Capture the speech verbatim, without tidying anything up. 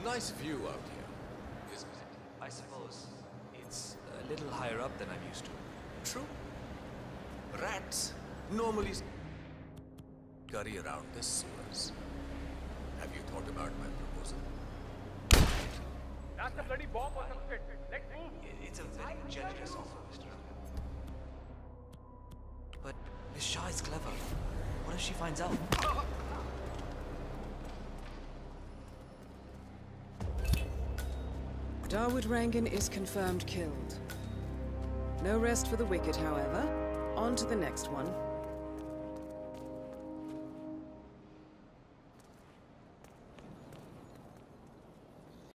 Nice view out here, isn't it? I suppose it's a little higher up than I'm used to. True. Rats normally scurry around the sewers. Have you thought about my proposal? That's a bloody bomb or some shit. Let's move. It's a very generous offer, Mister But Miss Shah is clever. What if she finds out? Dawood Rangan is confirmed killed. No rest for the wicked, however. On to the next one.